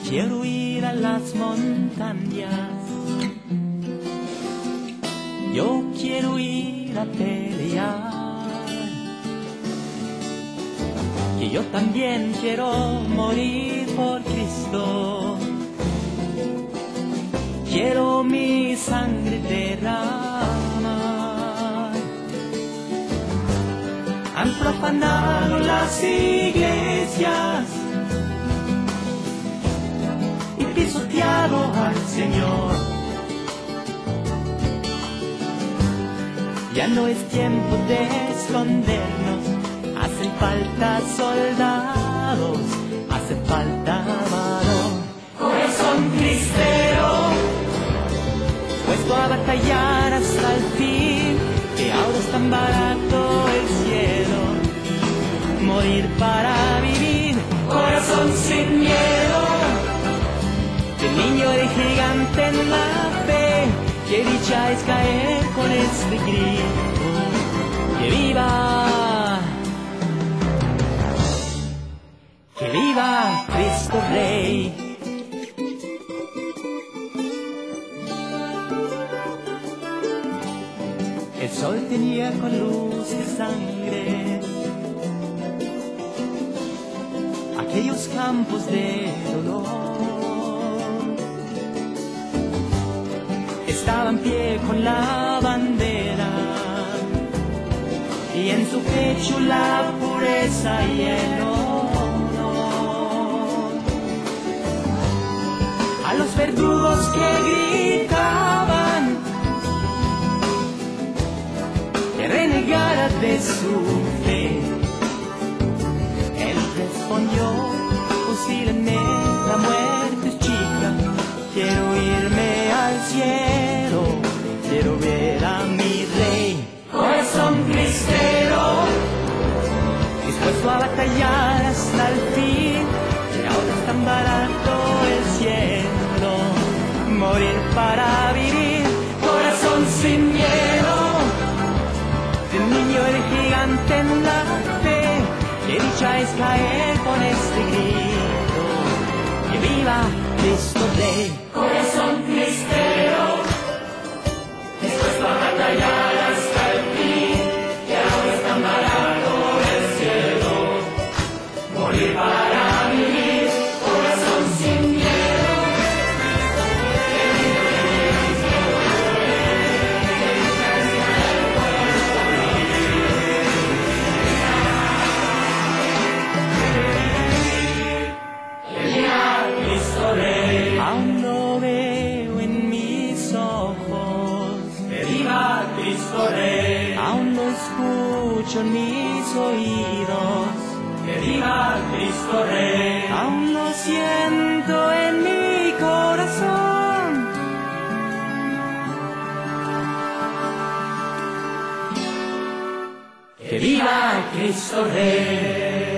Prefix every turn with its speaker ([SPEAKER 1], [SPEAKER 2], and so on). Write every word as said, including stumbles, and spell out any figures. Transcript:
[SPEAKER 1] quiero ir a las montañas, yo quiero ir a pelear, que yo también quiero morir por Cristo, quiero mi sangre derramar. Han profanado las iglesias y pisoteado al Señor. Ya no es tiempo de escondernos, hacen falta soldados, hace falta varón, corazón cristero, puesto a batallar hasta el fin, que ahora es tan barato el cielo, morir para vivir, corazón sin miedo, de niño de gigante en la fe, qué dicha es caer con este grito, que viva, que viva Cristo Rey. El sol tenía con luz y sangre aquellos campos de dolor. Estaba en pie con la bandera y en su pecho la pureza y el honor. A los verdugos que gritaban que renegara de su fe, él respondió: fusílenme, la muerte es chica, quiero irme al cielo, quiero ver a mi rey, corazón cristero, dispuesto a batallar hasta el fin, que ahora es tan barato el cielo, morir para vivir, corazón sin miedo, de niño el gigante en la fe, qué dicha es caer con este grito, que viva Cristo Rey, corazón cristero, dispuesto a batallar hasta el fin, que ahora es tan barato el cielo, morir para vivir, corazón sin miedo, que viva Cristo Rey. Aún lo veo en mis ojos, que viva Cristo Rey. Aún lo escucho en mis oídos, que viva Cristo Rey. Aún lo siento en mi corazón, que viva Cristo Rey.